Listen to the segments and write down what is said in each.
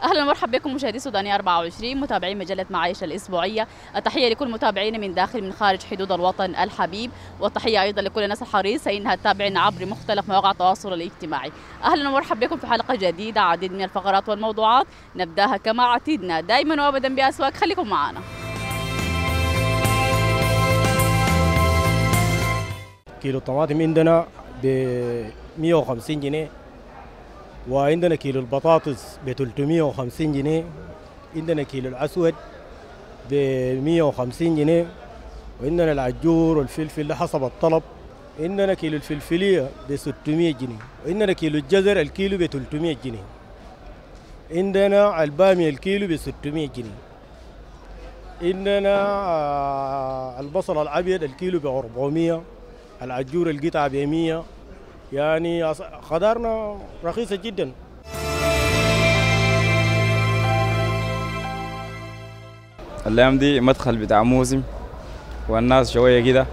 اهلا ومرحبا بكم مشاهدي سوداني 24 متابعين مجله معايشه الاسبوعيه. التحيه لكل متابعينا من داخل من خارج حدود الوطن الحبيب، والتحيه ايضا لكل الناس الحريصه انها تتابعنا عبر مختلف مواقع التواصل الاجتماعي. اهلا ومرحبا بكم في حلقه جديده، عديد من الفقرات والموضوعات نبداها كما اعتدنا دائما وابدا باسواق. خليكم معنا. كيلو الطماطم عندنا ب 150 جنيه، وعندنا كيلو البطاطس ب 350 جنيه، عندنا كيلو الأسود ب 150 جنيه، وعندنا العجور والفلفل ده حسب الطلب. عندنا كيلو الفلفلية ب 600 جنيه، وعندنا كيلو الجزر الكيلو ب 300 جنيه، عندنا البامية الكيلو ب 600 جنيه، عندنا البصل الأبيض الكيلو ب 400، العجور القطعة ب 100. يعني خضارنا رخيصة جدا. الأيام دي مدخل بتاع موسم، والناس شوية كده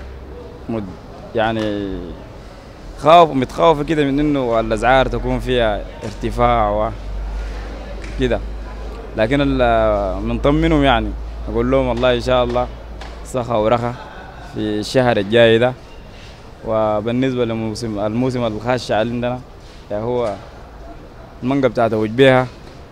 يعني متخوفة كده من إنه الأسعار تكون فيها ارتفاع وكده، لكن بنطمنهم يعني أقول لهم والله إن شاء الله سخا ورخا في الشهر الجاي ده. وبالنسبة الموسم الخاش عندنا هو المانجا بتاعته وجبيها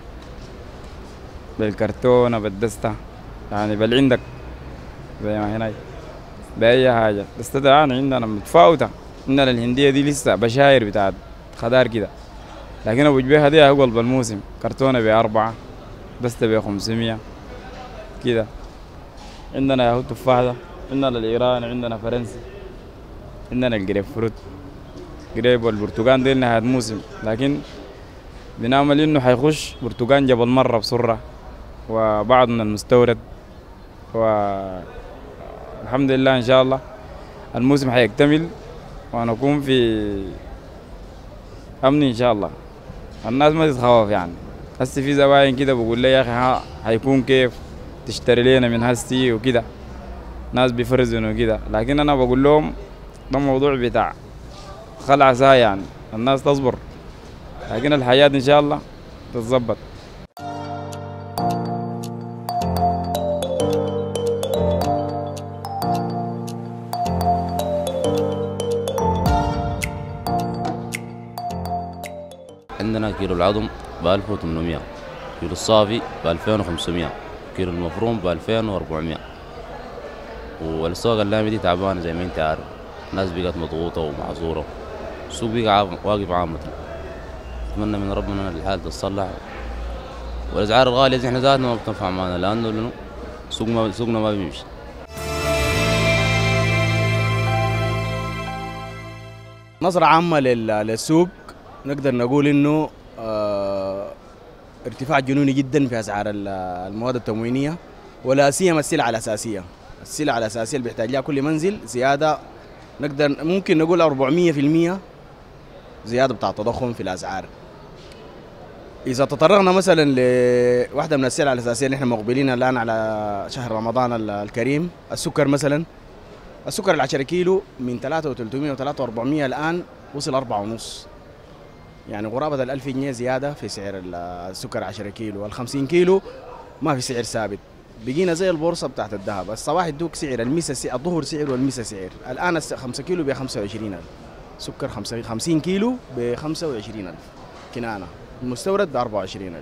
بالكرتونة بالدستة، يعني بل عندك زي ما هنا بأي حاجة. دستة يعني عندنا متفاوتة، عندنا الهندية دي لسه بشاير بتاعت خضار كده، لكن أبو جبيها دي أقل بالموسم، كرتونة ب4، دستة ب500 كده. عندنا ياهو التفاح ده، عندنا الإيراني، عندنا فرنسي، عندنا الجريب فروت، جريب والبرتقال دي نهاية موسم، لكن بنعمل انه حيخش برتقال جبل مرة بسرعة وبعض من المستورد. والحمد لله ان شاء الله الموسم حيكتمل ونكون في امن ان شاء الله. الناس ما تتخوف، يعني هسه في زباين كده بقول لي يا اخي حيكون كيف تشتري لنا من هسي وكده، ناس بيفرزنوا كده، لكن انا بقول لهم ده موضوع بتاع خلع ساعة، يعني الناس تصبر، لكن الحياة إن شاء الله تتظبط. عندنا كيلو العظم ب 1800، كيلو الصافي ب 2500، كيلو المفروم ب 2400. والسوق اللامي دي تعبانة زي ما انت عارف، الناس بقت مضغوطة ومعذورة، السوق بقى واقف عامة. أتمنى من ربنا ان الحال تتصلح، والأسعار الغالية زي احنا ذاتنا ما بتنفع معنا، لأنه سوقنا ما بيمشي. نظرة عامة للسوق، نقدر نقول انه ارتفاع جنوني جدا في اسعار المواد التموينية، ولا سيما السلع الأساسية. السلع الأساسية اللي بيحتاج لها كل منزل زيادة، نقدر ممكن نقول 400% زيادة بتاع التضخم في الأسعار. إذا تطرقنا مثلا لواحدة من السلع الأساسية اللي احنا مقبلين الآن على شهر رمضان الكريم، السكر مثلا، السكر ال10 كيلو من 3,300 و3,400 الآن وصل 4.5، يعني قرابة 1000 جنيه زيادة في سعر السكر 10 كيلو. ال50 كيلو ما في سعر ثابت، بقينا زي البورصة بتاعت الذهب، الصباح يدوك سعر، المسا الظهر سعر والمسا سعر. الآن 5 كيلو ب 25,000، سكر 50 كيلو ب 25,000 كنانة، المستورد ب 24,000.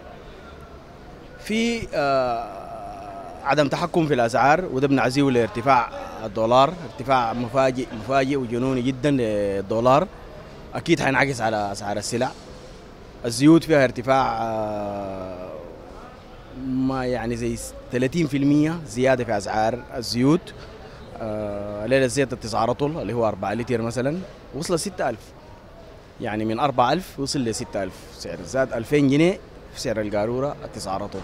في عدم تحكم في الأسعار، وده بنعزيه لارتفاع الدولار، ارتفاع مفاجئ وجنوني جدا للدولار، أكيد حينعكس على أسعار السلع. الزيوت فيها ارتفاع ما يعني زي 30% زيادة في أسعار الزيوت. الليلة الزيت التسعارطل اللي هو 4 لتر مثلا وصل 6,000، يعني من 4,000 وصل ل 6,000، سعر زاد 2000 جنيه في سعر القارورة التسعارطل.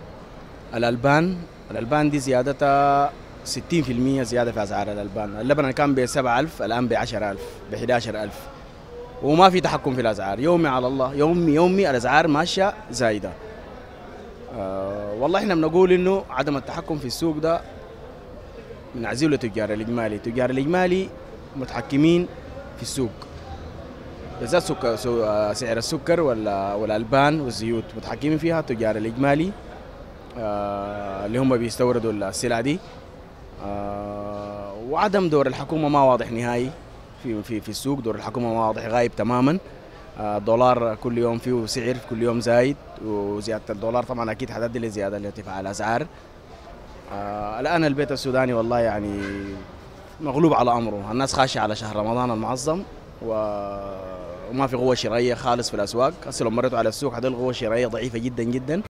الألبان دي زيادتها 60% زيادة في أسعار الألبان. اللبن اللي كان ب 7,000 الآن ب 10,000 ب 11,000، وما في تحكم في الأسعار، يومي على الله، يومي الأسعار ماشية زايدة. والله احنا بنقول انه عدم التحكم في السوق ده بنعزيه لتجار الإجمالي. تجار الإجمالي متحكمين في السوق، بالذات سعر السكر والألبان والزيوت متحكمين فيها التجار الإجمالي اللي هم بيستوردوا السلع دي. وعدم دور الحكومة ما واضح نهائي في السوق. دور الحكومة ما واضح، غايب تماما. الدولار كل يوم فيه سعر، كل يوم زايد، وزيادة الدولار طبعا أكيد حتؤدي لزيادة لارتفاع الأسعار. الآن البيت السوداني والله يعني مغلوب على أمره، الناس خاشعة على شهر رمضان المعظم وما في قوة شرائية خالص في الأسواق. هسه لو مريتوا على السوق هتلاقوا القوة الشرائية ضعيفة جدا جدا.